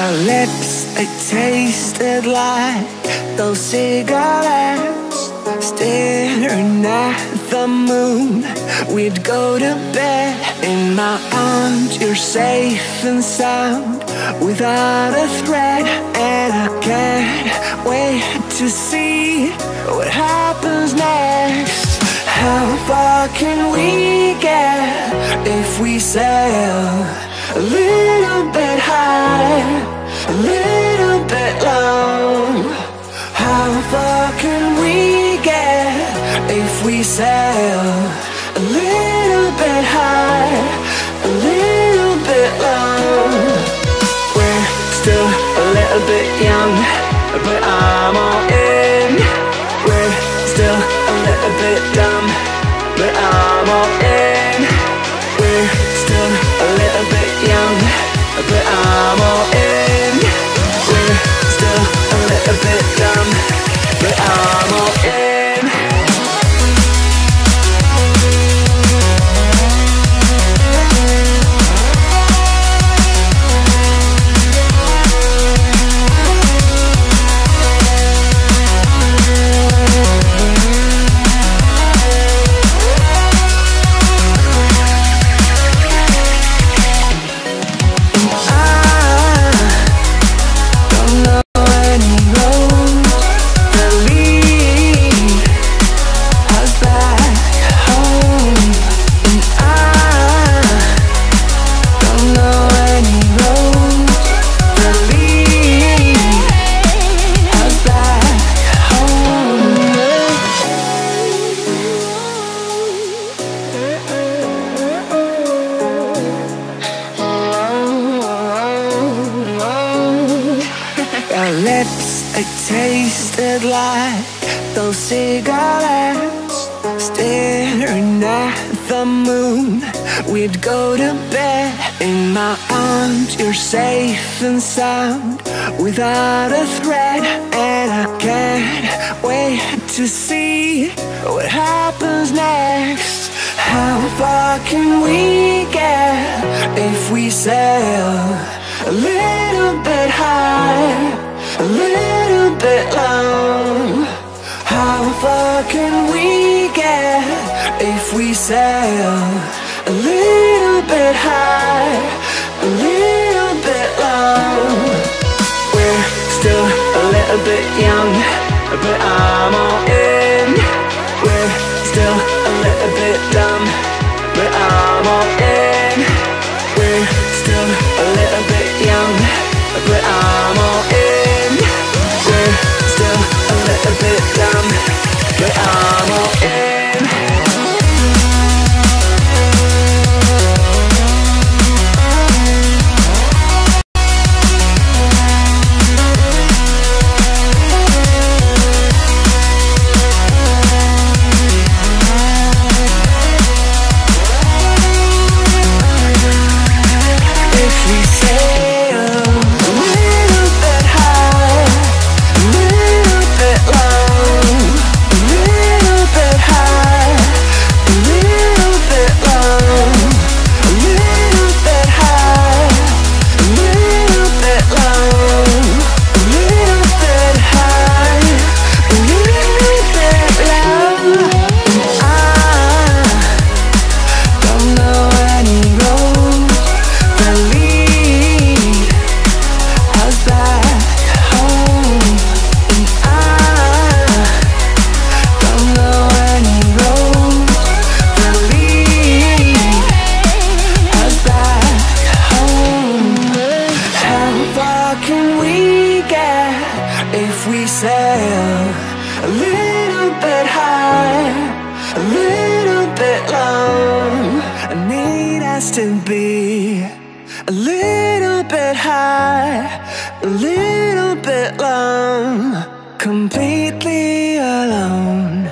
Our lips, they tasted like those cigarettes. Staring at the moon, we'd go to bed. In my arms, you're safe and sound, without a threat. And I can't wait to see what happens next. How far can we get if we sail a little bit high, a little bit low? How far can we get if we sail a little bit high, a little bit low? We're still a little bit young, but I'm all in. We're still a little bit dumb, but I'm all in. We're still a little bit young, but I'm all in. We're still a little bit dumb, but I'm all in. Our lips, they tasted like those cigarettes. Staring at the moon, we'd go to bed. In my arms, you're safe and sound, without a threat. And I can't wait to see what happens next. How far can we get if we sail a little bit high, a little bit low? How far can we get if we sail a little bit high, a little bit low? We're still a little bit young, but I'm all in. We're still a little bit dumb, but I'm all in. We're still a little bit young, but I'm all in. We're still a little bit dumb, but I'm all in. If we sail a little bit high, a little bit low, I need us to be a little bit high, a little bit low, completely alone.